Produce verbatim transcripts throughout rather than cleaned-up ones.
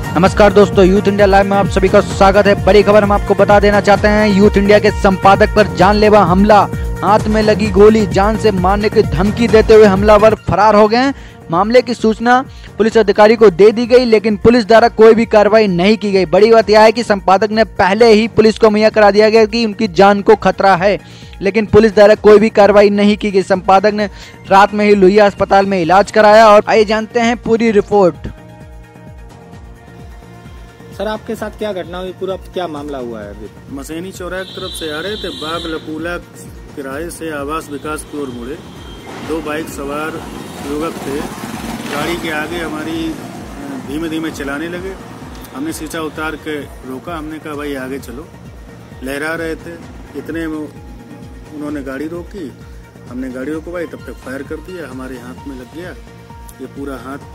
नमस्कार दोस्तों, youth India live में आप सभी का स्वागत है। बड़ी खबर हम आपको बता देना चाहते हैं। यूथ इंडिया के संपादक पर जानलेवा हमला, हाथ में लगी गोली, जान से मारने की धमकी देते हुए हमलावर फरार हो गए। मामले की सूचना पुलिस अधिकारी को दे दी गई, लेकिन पुलिस द्वारा कोई भी कार्रवाई नहीं की गई। बड़ी बात यह है कि संपादक ने पहले ही पुलिस को मुहैया करा दिया गया कि उनकी जान को खतरा है, लेकिन पुलिस द्वारा कोई भी कार्रवाई नहीं की गई। संपादक ने रात में ही लोहिया अस्पताल में इलाज कराया। और आइए जानते हैं पूरी रिपोर्ट। सर, आपके साथ क्या घटना हुई, पूरा क्या मामला हुआ है? अभी मसैनी चौराहे की तरफ से आ रहे थे, बाग लपूला किराए से आवास विकास की ओर मुड़े। दो बाइक सवार युवक थे, गाड़ी के आगे हमारी धीमे धीमे चलाने लगे। हमने शीशा उतार के रोका, हमने कहा भाई आगे चलो। लहरा रहे थे, इतने में उन्होंने गाड़ी रोकी, हमने गाड़ी रोकवाई, तब तक फायर कर दिया। हमारे हाथ में लग गया, ये पूरा हाथ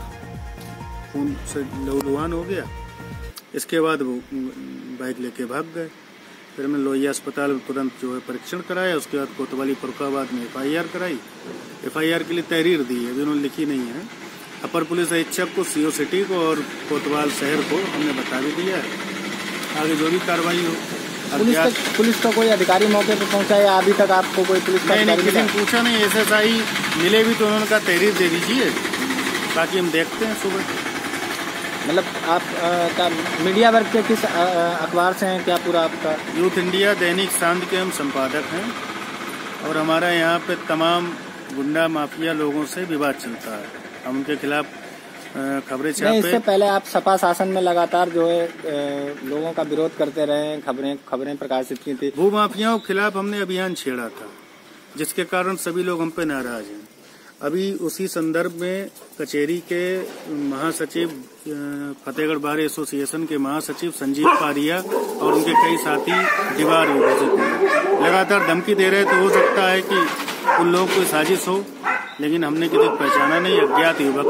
खून से लहूलुहान हो गया। इसके बाद वो बाइक लेके भाग गए। फिर हमने लोहिया अस्पताल में तुरंत जो है परीक्षण कराया। उसके बाद कोतवाली फरुखाबाद में एफ आई आर कराई। एफ आई आर के लिए तहरीर दी है, अभी उन्होंने लिखी नहीं है। अपर पुलिस अधीक्षक को, सीओ सिटी को और कोतवाल शहर को हमने बता भी दिया है। आगे जो भी कार्रवाई हो। पुलिस का, पुलिस का कोई अधिकारी मौके पर पहुंचा या अभी तक आपको कोई पुलिस का नहीं, किसी ने पूछा नहीं। एस एस आई मिले भी तो उन्होंने कहा तहरीर दे दीजिए, बाकी हम देखते हैं सुबह। मतलब आप आ, क्या मीडिया वर्ग के किस आ, अखबार से हैं, क्या पूरा आपका? यूथ इंडिया दैनिक सांध के हम संपादक हैं और हमारा यहाँ पे तमाम गुंडा माफिया लोगों से विवाद चलता है। हम उनके खिलाफ खबरें छापे। इससे पहले आप सपा शासन में लगातार जो है आ, लोगों का विरोध करते रहे, खबरें खबरें प्रकाशित की थी। भू माफियाओं के खिलाफ हमने अभियान छेड़ा था, जिसके कारण सभी लोग हम पे नाराज हैं। अभी उसी संदर्भ में कचेरी के महासचिव, फतेहगढ़ बार एसोसिएशन के महासचिव संजीव पारिया और उनके कई साथी दीवार में घुसे थे, लगातार धमकी दे रहे थे। हो सकता है कि उन लोगों को साजिश हो, लेकिन हमने किसी को पहचाना नहीं। अज्ञात युवक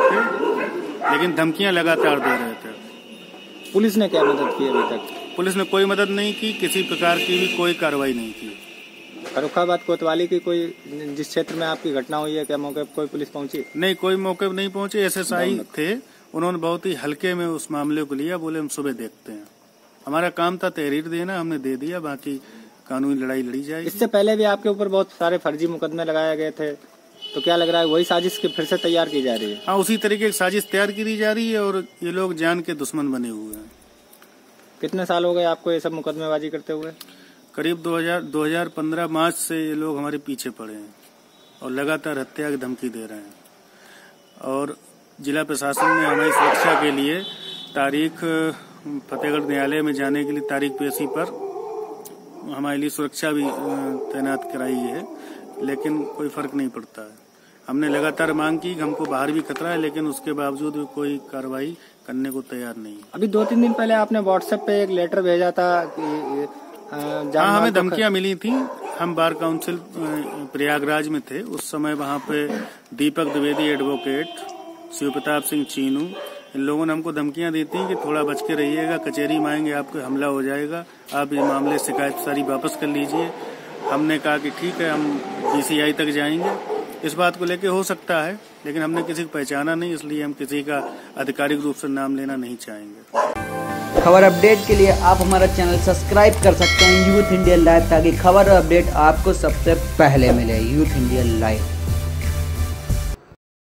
थे, लेकिन धमकियां लगातार दे रहे थे। पुलिस ने क्या मदद की अभी तक? पुलिस ने कोई मदद नहीं की, किसी प्रकार की भी कोई कार्रवाई नहीं की। फरुखाबाद कोतवाली की कोई, जिस क्षेत्र में आपकी घटना हुई है, क्या मौके पर कोई पुलिस पहुंची? नहीं, कोई मौके पर नहीं पहुंचे। एस एस आई थे, उन्होंने बहुत ही हल्के में उस मामले को लिया, बोले हम सुबह देखते हैं। हमारा काम था तहरीर देना, हमने दे दिया, बाकी कानूनी लड़ाई लड़ी जाएगी। इससे पहले भी आपके ऊपर बहुत सारे फर्जी मुकदमे लगाए गए थे, तो क्या लग रहा है वही साजिश की फिर से तैयार की जा रही है? हाँ, उसी तरीके की साजिश तैयार की जा रही है और ये लोग जान के दुश्मन बने हुए हैं। कितने साल हो गए आपको ये सब मुकदमेबाजी करते हुए? करीब दो हजार पंद्रह मार्च से ये लोग हमारे पीछे पड़े हैं और लगातार हत्या की धमकी दे रहे हैं। और जिला प्रशासन ने हमारी सुरक्षा के लिए तारीख फतेहगढ़ न्यायालय में जाने के लिए तारीख पेशी पर हमारे लिए सुरक्षा भी तैनात कराई है, लेकिन कोई फर्क नहीं पड़ता है। हमने लगातार मांग की, हमको बाहर भी खतरा है, लेकिन उसके बावजूद भी कोई कार्रवाई करने को तैयार नहीं। अभी दो तीन दिन पहले आपने व्हाट्सएप पे एक लेटर भेजा था कि हाँ, हमें धमकियां मिली थी। हम बार काउंसिल प्रयागराज में थे उस समय। वहाँ पे दीपक द्विवेदी एडवोकेट, शिव प्रताप सिंह चीनू, इन लोगों ने हमको धमकियां दी थी कि थोड़ा बच के रहिएगा, कचहरी में आएंगे आपको हमला हो जाएगा, आप ये मामले शिकायत सारी वापस कर लीजिए। हमने कहा कि ठीक है, हम पी सी आई तक जाएंगे। इस बात को लेके हो सकता है, लेकिन हमने किसी को पहचाना नहीं, इसलिए हम किसी का आधिकारिक रूप से नाम लेना नहीं चाहेंगे। खबर अपडेट के लिए आप हमारा चैनल सब्सक्राइब कर सकते हैं यूथ इंडिया लाइव, ताकि खबर और अपडेट आपको सबसे पहले मिले। Youth India live.